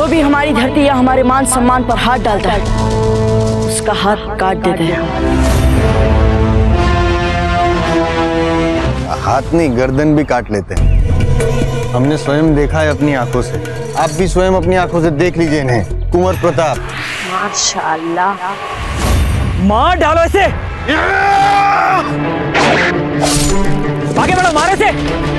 भी हमारी धरती या हमारे मान सम्मान पर हाथ डालता है उसका हाथ काट देते हैं। हाथ नहीं, गर्दन भी काट लेते हैं। हमने स्वयं देखा है अपनी आंखों से। आप भी स्वयं अपनी आंखों से देख लीजिए इन्हें। कुंवर प्रताप। माशाअल्लाह। मार डालो इसे। आगे बढ़ो, मारो इसे।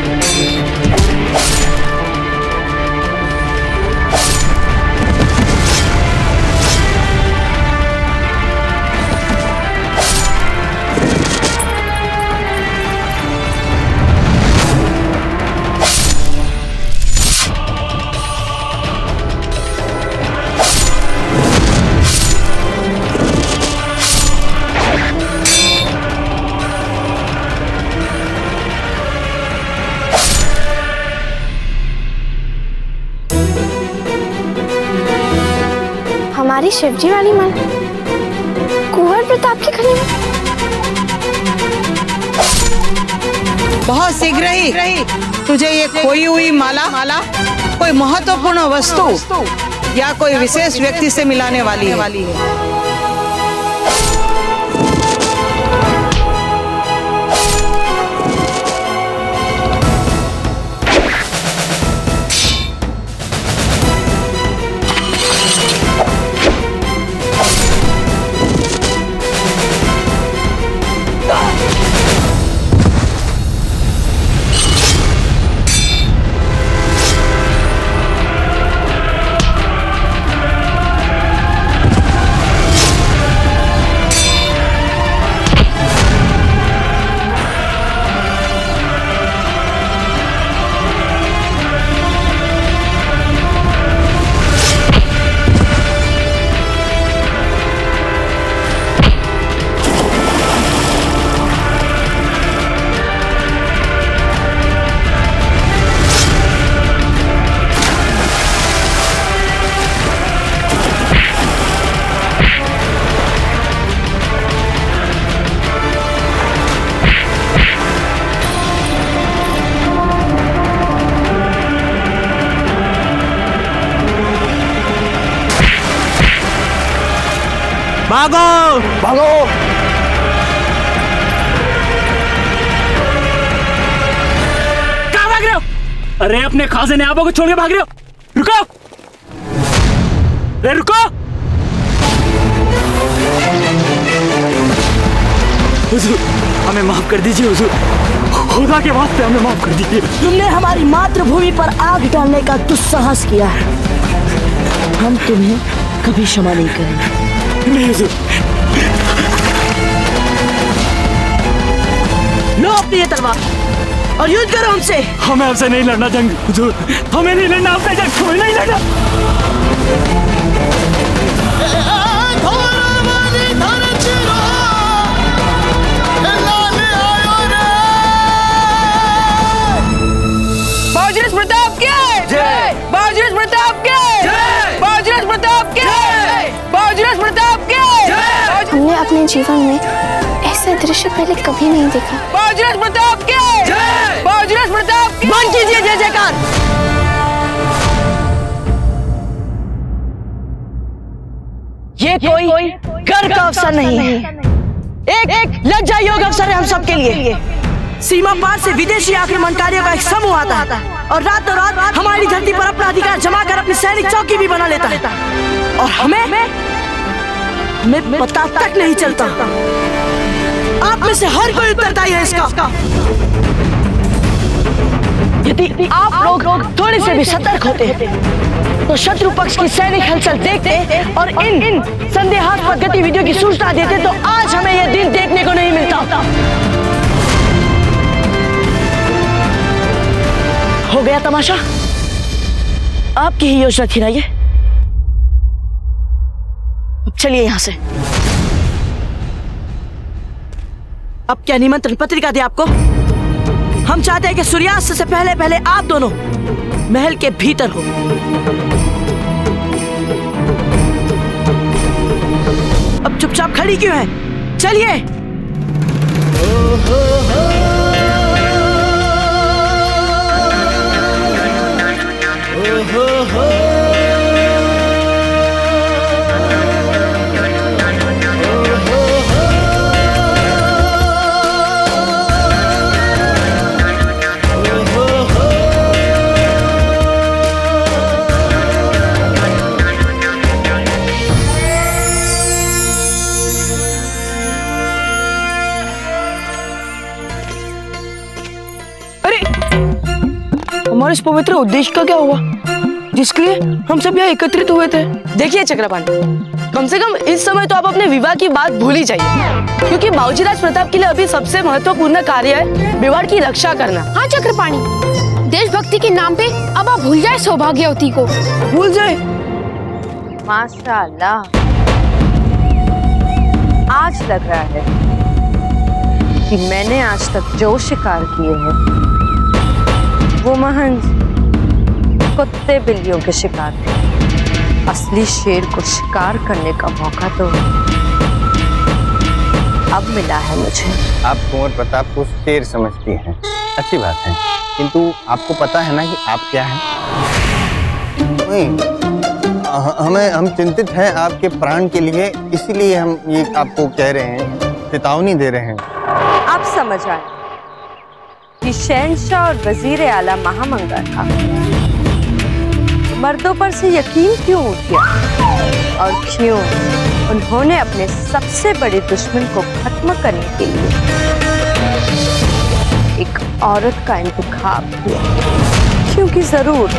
हमारी शिवजी वाली मन कुंवर प्रताप के गले में। बहुत शीघ्र ही तुझे ये खोई हुई माला कोई महत्वपूर्ण वस्तु या कोई विशेष व्यक्ति से मिलाने वाली है। भागो भागो। कहाँ भाग रहे हो? अरे अपने खासे नयाबों को छोड़ के भाग रहे हो? रुको, अरे रुको। हुजूर हमें माफ कर दीजिए, हुजूर खुदा के वास्ते हमें माफ कर दीजिए। तुमने हमारी मातृभूमि पर आग डालने का दुस्साहस किया है, हम तुम्हें कभी क्षमा नहीं करेंगे। नहीं हुजूर। लो अपनी ये तलवार और युद्ध करो हमसे। हमें आपसे नहीं लड़ना जंग हुजूर, हमें नहीं लड़ना आपसे जंग, हमें नहीं लड़ना। बावजूद प्रताप के जय, बावजूद प्रताप के जय, बावजूद प्रताप के जय, बावजूद प्रताप के जय। हमने अपने जीवन में ऐसा दृश्य पहले कभी नहीं देखा। बावजूद प्रताप के जय, बावजूद प्रताप के। बंद कीजिए जय जयकार। ये कोई गर्व का अवसर नहीं है, एक लज्जा योग अवसर है हम सबके लिए। सीमा पार से विदेशी आक्रमणकारियों का एक समूह आता है और रातों रात हमारी धरती पर अपना अधिकार जमा कर अपनी सैनिक चौकी भी बना लेता है और हमें पता तक नहीं चलता। आप में से हर कोई उत्तरदायी है इसका। यदि आप लोग थोड़े से भी सतर्क होते तो शत्रु पक्ष की सैनिक हलचल देखते और इन संदेहास्पद गतिविधियों की सूचना देते तो आज हमें यह दिन देखने को नहीं मिलता। हो गया तमाशा, आपकी ही योजना थी ना ये। चलिए यहां से। अब क्या निमंत्रण पत्रिका दी आपको? हम चाहते हैं कि सूर्यास्त से पहले पहले आप दोनों महल के भीतर हो। अब चुपचाप खड़ी क्यों है? चलिए। हमारे इस पवित्र उद्देश्य का क्या हुआ जिसके लिए हम सब यहाँ एकत्रित हुए थे? देखिए चक्रपाणी, कम से कम इस समय तो आप अपने विवाह की बात भूल ही जाइए, क्योंकि बाबूजीराज प्रताप के लिए अभी सबसे महत्वपूर्ण कार्य है मेवाड़ की रक्षा करना। हाँ चक्रपाणी, देशभक्ति के नाम पे अब आप भूल जाए सौभाग्यवती को। भूल जाए? माशाअल्लाह, आज लग रहा है कि मैंने आज तक जो शिकार किए हैं वो महज कुत्ते बिल्लियों के शिकार थे। असली शेर को शिकार करने का मौका तो अब मिला है मुझे। आप कुंवर प्रताप को शेर समझती हैं, अच्छी बात है, किंतु आपको पता है ना कि आप क्या हैं? हम चिंतित हैं आपके प्राण के लिए, इसीलिए हम ये आपको कह रहे हैं, चेतावनी दे रहे हैं। आप समझ आए कि शहंशाह और वजीर आला महामंगा था, मर्दों पर से यकीन क्यों उठ गया और क्यों उन्होंने अपने सबसे बड़े दुश्मन को खत्म करने के लिए एक औरत का इंतखाब किया? क्योंकि जरूर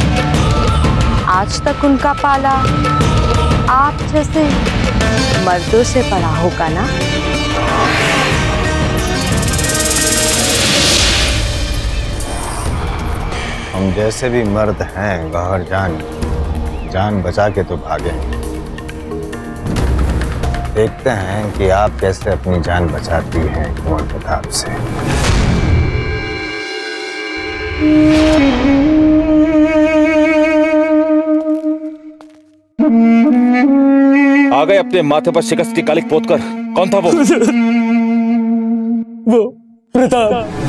आज तक उनका पाला आप जैसे मर्दों से पड़ा होगा ना। हम जैसे भी मर्द हैं गौहरजान, जान बचा के तो भागे। देखते हैं कि आप कैसे अपनी जान बचाती हैं कुंवर प्रताप से। आ गए अपने माथे पर शिकस्त की कालिक पोत कर। कौन था वो प्रताप।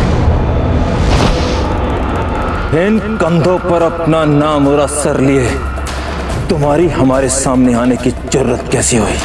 इन कंधों पर अपना नाम और असर लिए तुम्हारी हमारे सामने आने की जरूरत कैसी हुई?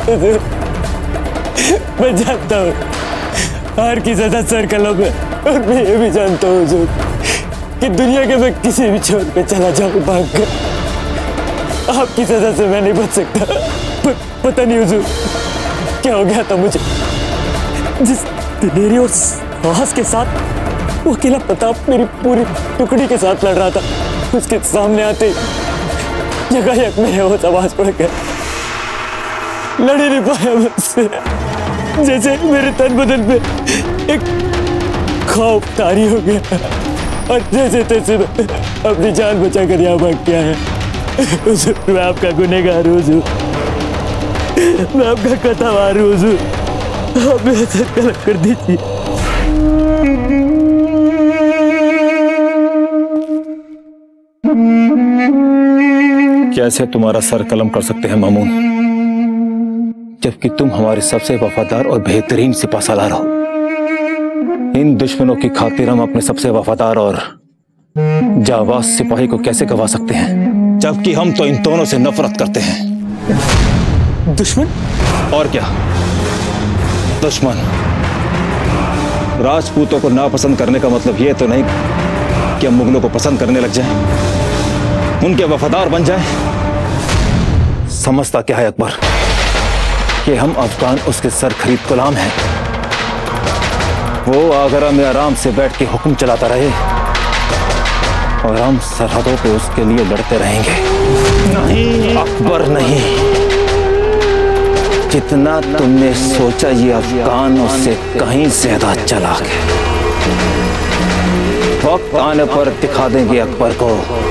मैं जानता हूँ हार की सजा सर कलम है, और मैं ये भी जानता हूँ हुजूर कि दुनिया के मैं किसी भी छोर पे चला जाऊँ भाग कर, आपकी सजा से मैं नहीं बच सकता। पता नहीं हुजूर क्या हो गया था मुझे, जिस दिलेरी और साहस के साथ वो अकेला प्रताप मेरी पूरी टुकड़ी के साथ लड़ रहा था, उसके सामने आते यकायक मेरे वो आवाज पड़ गया, लड़ ही नहीं पाया मुझसे। जैसे मेरे तन बदन पे एक खौफ तारी हो गया और जैसे तैसे अपनी जान बचा कर यहाँ भाग गया है। मैं आपका गुनहगार हूँ हुजूर, मैं आपका कथावार हूँ हुजूर, आप मेरा सर कलम कर दीजिए। कैसे तुम्हारा सर कलम कर सकते हैं मामून, जबकि तुम हमारे सबसे वफादार और बेहतरीन सिपाहसालार हो। इन दुश्मनों की खातिर हम अपने सबसे वफादार और जाबाज सिपाही को कैसे गवा सकते हैं, जबकि हम तो इन दोनों से नफरत करते हैं। दुश्मन? और क्या दुश्मन? राजपूतों को नापसंद करने का मतलब ये तो नहीं कि हम मुगलों को पसंद करने लग जाएं, उनके वफादार बन जाएं। समझता क्या है अकबर कि हम अफगान उसके सर खरीद गुलाम हैं। वो आगरा में आराम से बैठ के हुक्म चलाता रहे और हम सरहदों पे उसके लिए लड़ते रहेंगे। नहीं अकबर, नहीं। जितना तुमने सोचा ये अफगान उससे कहीं ज्यादा चालाक है। वक्त आने पर दिखा देंगे अकबर को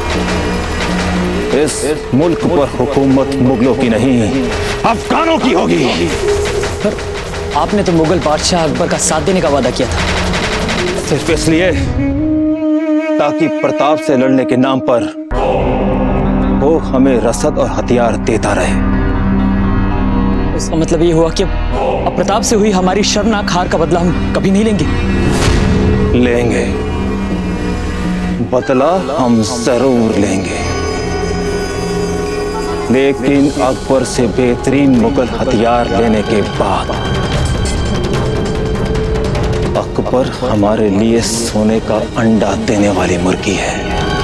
इस मुल्क पर हुकूमत मुगलों की नहीं अफगानों की होगी। पर आपने तो मुगल बादशाह अकबर का साथ देने का वादा किया था। सिर्फ इसलिए ताकि प्रताप से लड़ने के नाम पर वो हमें रसद और हथियार देता रहे। इसका मतलब ये हुआ कि अब प्रताप से हुई हमारी शर्मनाक हार का बदला हम कभी नहीं लेंगे। लेंगे, बदला हम जरूर लेंगे, लेकिन अकबर से बेहतरीन मुगल हथियार लेने के बाद। अकबर हमारे लिए सोने का अंडा देने वाली मुर्गी है,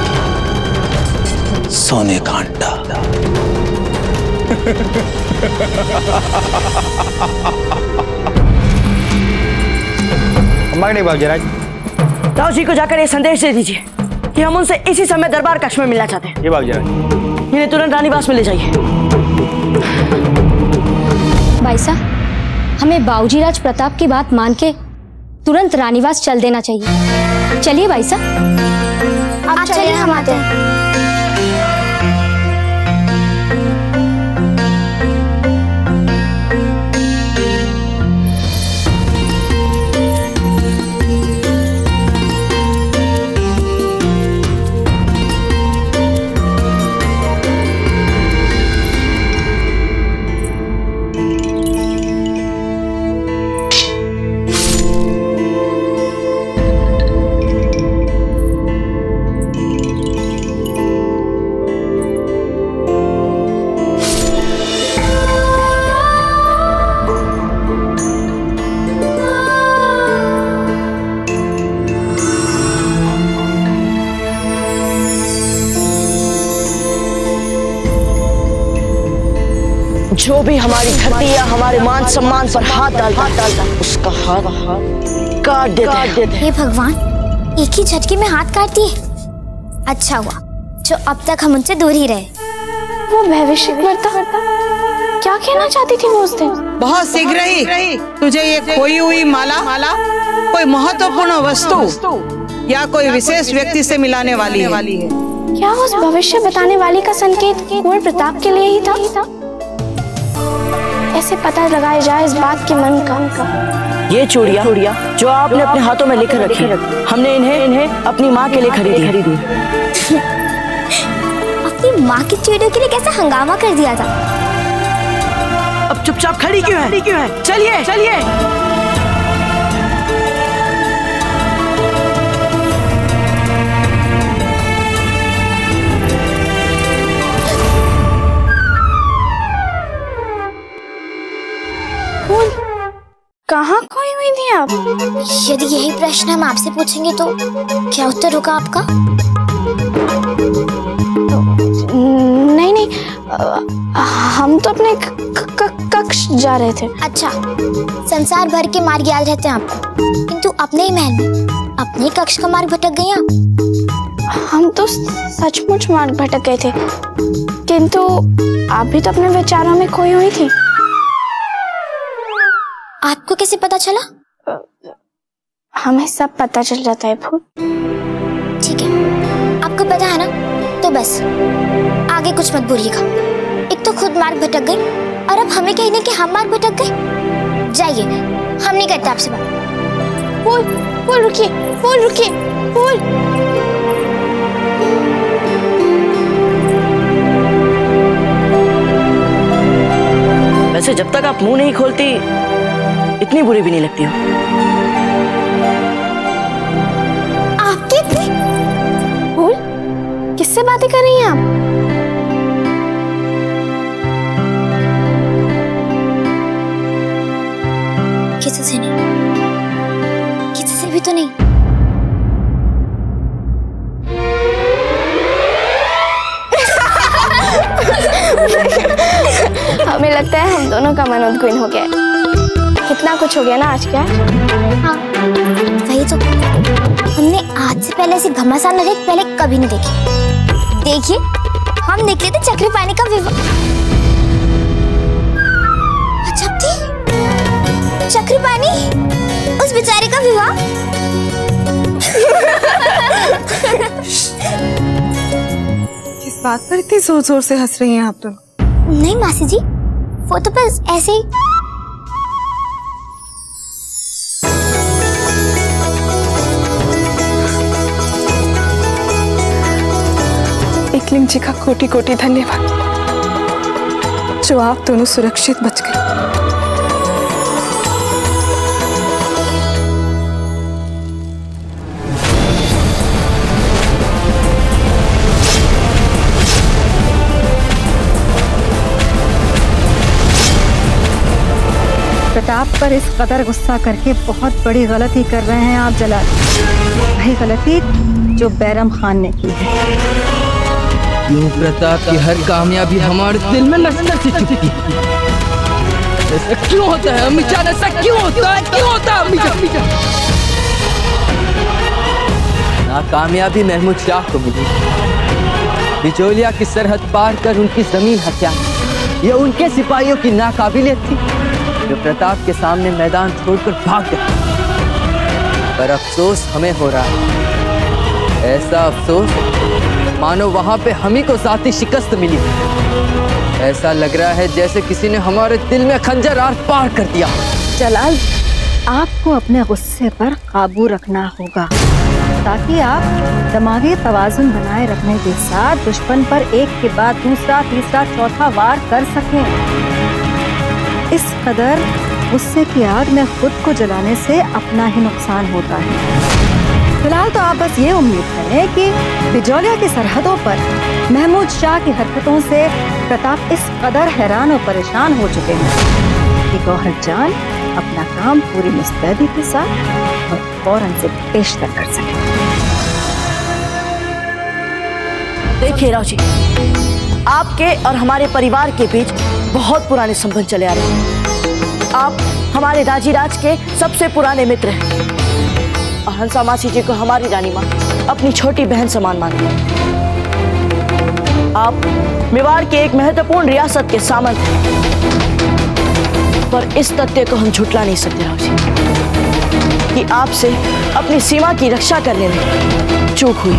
सोने का अंडा। हमारे नहीं भाग्यराज। राव जी को जाकर ये संदेश दे दीजिए कि हम उनसे इसी समय दरबार कक्ष में मिलना चाहते हैं। ये भाग जाए। इन्हें तुरंत रानीवास में ले जाइए। भाई साहब, हमें बाबूजी राज प्रताप की बात मान के तुरंत रानीवास चल देना चाहिए। चलिए भाई साहब। आप चलिए, हम आते हैं। जो भी हमारी धरती या हमारे मान सम्मान पर हाथ डालता उसका हाथ काट देते हैं। हे भगवान, एक ही झटके में हाथ काट दिए। अच्छा हुआ जो अब तक हम उनसे दूर ही रहे। वो भविष्यवक्ता क्या कहना चाहती थी वो उस दिन? बहुत शीघ्र ही तुझे ये खोई हुई माला कोई महत्वपूर्ण वस्तु या कोई विशेष व्यक्ति से मिलाने वाली है। क्या उस भविष्य बताने वाली का संकेत कुंवर प्रताप के लिए ही था? ऐसे पता लगाया जाए इस बात के मन का। ये चूड़ियाँ जो आपने अपने हाथों में लेकर रखी, हमने इन्हें अपनी माँ के लिए खरीदी। अपनी माँ की चूड़ियों के लिए कैसा हंगामा कर दिया था। अब चुपचाप खड़ी क्यों है? चलिए। कहाँ खोई हुई थी आप? यदि यही प्रश्न हम आपसे पूछेंगे तो क्या उत्तर होगा आपका? नहीं, हम तो अपने कक्ष जा रहे थे। अच्छा, संसार भर के मार्ग याद रहते हैं आपको, किंतु अपने ही महल में अपने ही कक्ष का मार्ग भटक गए आप। हम तो सचमुच मार्ग भटक गए थे, किंतु आप भी तो अपने विचारों में खोई हुई थी। आपको कैसे पता चला? हमें सब पता चल जाता है फूल। ठीक है, आपको पता है ना, तो बस आगे कुछ मत बोलिएगा। एक तो खुद मार्ग भटक गई और अब हमें कहने कि हम मार्ग भटक गए। जाइए, हम नहीं करते आपसे बात। फूल रुकिए। वैसे जब तक आप मुंह नहीं खोलती इतनी बुरी भी नहीं लगती हो। आपके फूल, किससे बातें कर रही हैं आप? किसी से नहीं, किसी से भी तो नहीं। हमें लगता है हम दोनों का मन उद्विग्न हो गया है। कितना कुछ हो गया ना आज क्या? हाँ, वही तो। हमने आज से पहले ऐसी घमासान लड़ाई पहले कभी नहीं देखी। देखिए, हम निकले थे चक्री पानी का विवाह। अच्छा थी चक्री पानी, उस बेचारे का विवाह। किस बात पर इतनी जोर जोर से हंस रही हैं आप दोनों? नहीं मासी जी, वो तो बस ऐसे ही। एकलिंग जी का कोटि कोटि धन्यवाद, जो आप दोनों सुरक्षित बच गए। प्रताप पर इस कदर गुस्सा करके बहुत बड़ी गलती कर रहे हैं आप जलाल। वही गलती जो बैरम खान ने की है। क्यों प्रताप की हर कामयाबी हमारे दिल में लश्कर से चुपकी है। ऐसा क्यों होता है अम्मी जान? ऐसा क्यों होता है? क्यों होता है अम्मी जान? नाकामयाबी महमूद शाह को मिली। बिजोलिया की सरहद पार कर उनकी जमीन हत्या, ये उनके सिपाहियों की नाकाबिलियत थी जो प्रताप के सामने मैदान छोड़कर भाग गए। पर अफसोस हमें हो रहा है, ऐसा अफसोस मानो वहां पे हम ही को जाती शिकस्त मिली। ऐसा लग रहा है जैसे किसी ने हमारे दिल में खंजर आर पार कर दिया। जलाल, आपको अपने गुस्से पर काबू रखना होगा ताकि आप दिमागी तवाजुन बनाए रखने के साथ दुश्मन पर एक के बाद दूसरा, तीसरा, चौथा वार कर सकें। इस कदर गुस्से की आग में खुद को जलाने से अपना ही नुकसान होता है। फिलहाल तो आप बस ये उम्मीद करें कि बिजोलिया की सरहदों पर महमूद शाह की हरकतों से प्रताप इस कदर हैरान और परेशान हो चुके हैं कि गौहरजान अपना काम पूरी मुस्तैदी के साथ और फौरन से पेशतर कर सके। देखिए राव जी, आपके और हमारे परिवार के बीच बहुत पुराने संबंध चले आ रहे हैं। आप हमारे दाजीराज के सबसे पुराने मित्र हैं और हंसा मासी जी को हमारी रानी माँ अपनी छोटी बहन समान मानते हैं। आप मेवाड़ के एक महत्वपूर्ण रियासत के सामंत हैं, पर इस तथ्य को हम झुटला नहीं सकते राव जी कि आपसे अपनी सीमा की रक्षा करने में चूक हुई।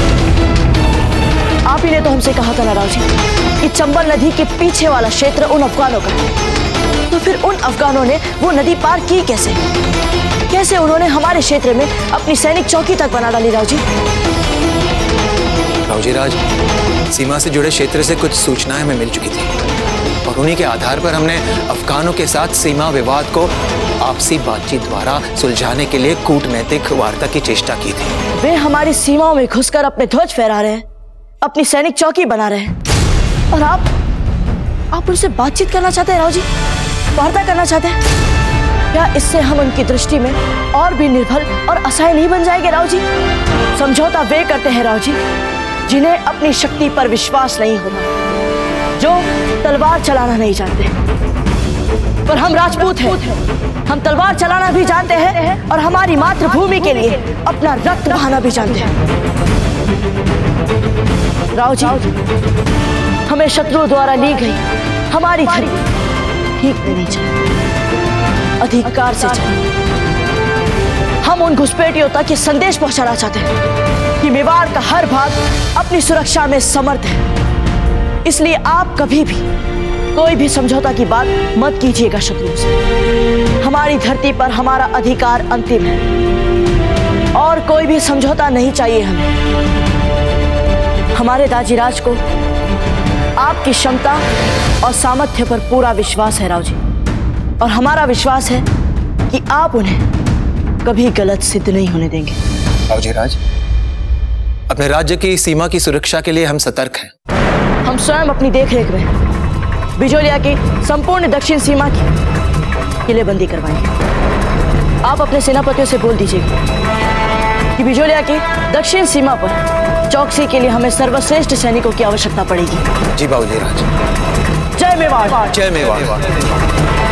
आप ही ने तो हमसे कहा था ना राव जी कि चंबल नदी के पीछे वाला क्षेत्र उन अफगानों का है। तो फिर उन अफगानों ने वो नदी पार की कैसे? कैसे उन्होंने हमारे क्षेत्र में अपनी सैनिक चौकी तक बना डाली राव जी? राव जी राज, सीमा से जुड़े क्षेत्र से कुछ सूचनाएं हमें मिल चुकी थी और उन्हीं के आधार पर हमने अफगानों के साथ सीमा विवाद को आपसी बातचीत द्वारा सुलझाने के लिए कूटनैतिक वार्ता की चेष्टा की थी। वे हमारी सीमाओं में घुसकर अपने ध्वज फहरा रहे हैं, अपनी सैनिक चौकी बना रहे हैं और आप उनसे बातचीत करना चाहते हैं राव जी, वार्ता करना चाहते हैं। क्या इससे हम उनकी दृष्टि में और भी निर्भर और असहाय नहीं बन जाएंगे राव जी? समझौता वे करते हैं राव जी जिन्हें अपनी शक्ति पर विश्वास नहीं होता, जो तलवार चलाना नहीं जानते। पर हम राजपूत हैं, हम तलवार चलाना भी जानते हैं और हमारी मातृभूमि के लिए अपना रक्त बहाना भी जानते हैं। राव जी, हमें शत्रुओं द्वारा ली गई हमारी धरती ठीक नहीं चाहिए, अधिकार से चाहिए। हम उन घुसपैठियों तक ये संदेश पहुंचाना चाहते हैं कि मेवाड़ का हर भाग अपनी सुरक्षा में समर्थ है। इसलिए आप कभी भी कोई भी समझौता की बात मत कीजिएगा शत्रुओं से। हमारी धरती पर हमारा अधिकार अंतिम है और कोई भी समझौता नहीं चाहिए हमें। हमारे दाजीराज को आपकी क्षमता और सामर्थ्य पर पूरा विश्वास है राव जी, और हमारा विश्वास है कि आप उन्हें कभी गलत सिद्ध नहीं होने देंगे। राव जी राज, अपने राज्य की सीमा की सुरक्षा के लिए हम सतर्क हैं। हम स्वयं अपनी देखरेख में बिजोलिया की संपूर्ण दक्षिण सीमा की किलेबंदी करवाएंगे। आप अपने सेनापतियों से बोल दीजिएगा कि बिजोलिया की दक्षिण सीमा पर चौकसी के लिए हमें सर्वश्रेष्ठ सैनिकों की आवश्यकता पड़ेगी। जी बाबूजी राज। जय मेवाड़। जय मेवाड़।